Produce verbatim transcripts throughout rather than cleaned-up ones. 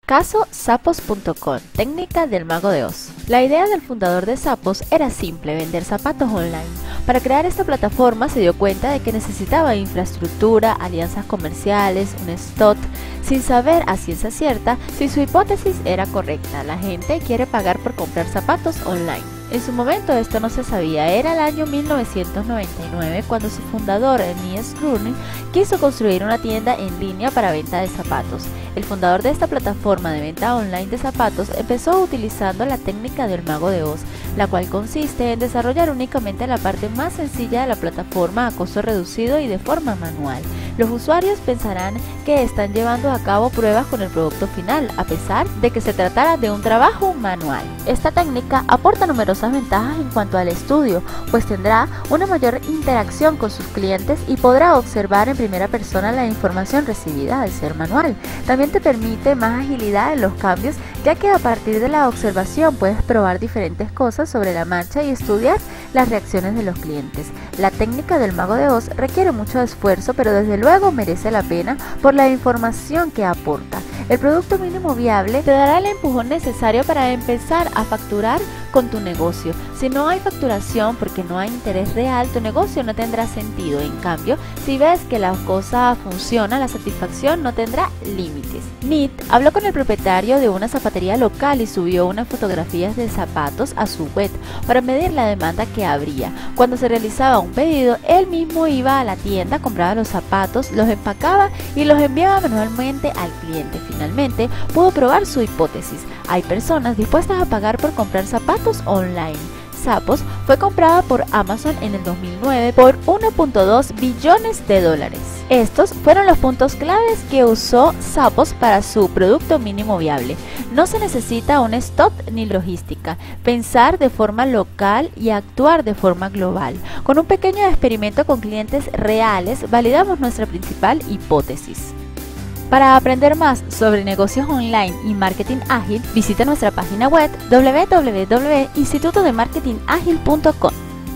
Caso Zappos punto com, técnica del mago de Oz. La idea del fundador de Zappos era simple, vender zapatos online. Para crear esta plataforma se dio cuenta de que necesitaba infraestructura, alianzas comerciales, un stock, sin saber a ciencia cierta si su hipótesis era correcta. La gente quiere pagar por comprar zapatos online. En su momento esto no se sabía, era el año mil novecientos noventa y nueve cuando su fundador, Niels Krune, quiso construir una tienda en línea para venta de zapatos. El fundador de esta plataforma de venta online de zapatos empezó utilizando la técnica del mago de Oz, la cual consiste en desarrollar únicamente la parte más sencilla de la plataforma a costo reducido y de forma manual. Los usuarios pensarán que están llevando a cabo pruebas con el producto final, a pesar de que se tratara de un trabajo manual. Esta técnica aporta numerosas ventajas en cuanto al estudio, pues tendrá una mayor interacción con sus clientes y podrá observar en primera persona la información recibida al ser manual. También te permite más agilidad en los cambios, ya que a partir de la observación puedes probar diferentes cosas sobre la marcha y estudiar las reacciones de los clientes. La técnica del mago de Oz requiere mucho esfuerzo, pero desde luego merece la pena por la información que aporta. El producto mínimo viable te dará el empujón necesario para empezar a facturar con tu negocio. Si no hay facturación porque no hay interés real, tu negocio no tendrá sentido. En cambio, si ves que la cosa funciona, la satisfacción no tendrá límites. Nit habló con el propietario de una zapatería local y subió unas fotografías de zapatos a su web para medir la demanda que habría. Cuando se realizaba un pedido, él mismo iba a la tienda, compraba los zapatos, los empacaba y los enviaba manualmente al cliente. Finalmente, pudo probar su hipótesis. Hay personas dispuestas a pagar por comprar zapatos online. Zappos fue comprada por Amazon en el dos mil nueve por uno punto dos billones de dólares. Estos fueron los puntos claves que usó Zappos para su producto mínimo viable. No se necesita un stock ni logística, pensar de forma local y actuar de forma global. Con un pequeño experimento con clientes reales, validamos nuestra principal hipótesis. Para aprender más sobre negocios online y marketing ágil, visita nuestra página web doble u doble u doble u punto instituto de marketing ágil punto com.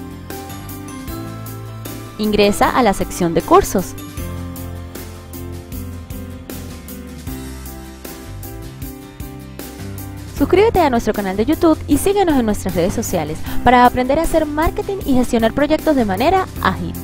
Ingresa a la sección de cursos. Suscríbete a nuestro canal de YouTube y síguenos en nuestras redes sociales para aprender a hacer marketing y gestionar proyectos de manera ágil.